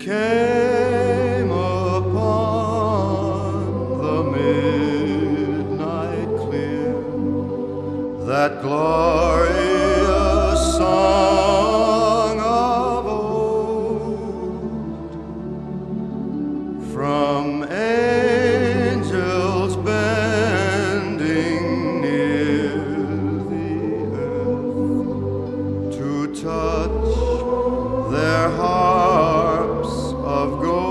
came upon the midnight clear, that glorious song of old, from angels bending near the earth to touch their harps of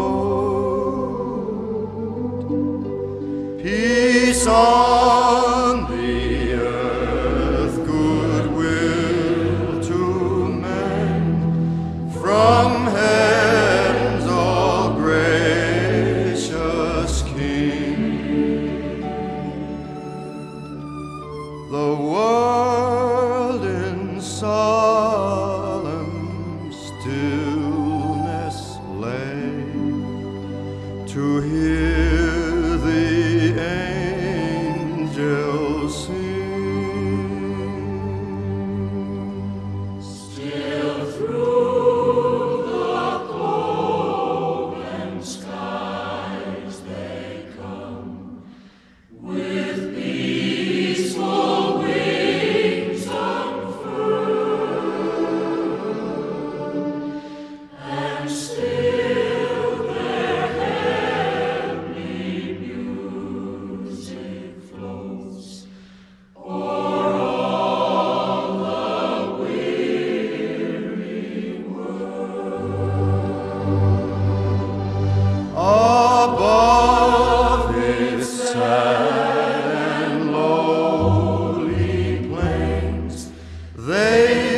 gold. Peace on the earth, goodwill to men, from heaven's all gracious King. The world in solemn stillness lay to hear the angels sing. Still through the cloven skies they come, with peaceful wings unfurled, and still their heavenly music floats o'er all the weary world. Above its sad and lowly plains, they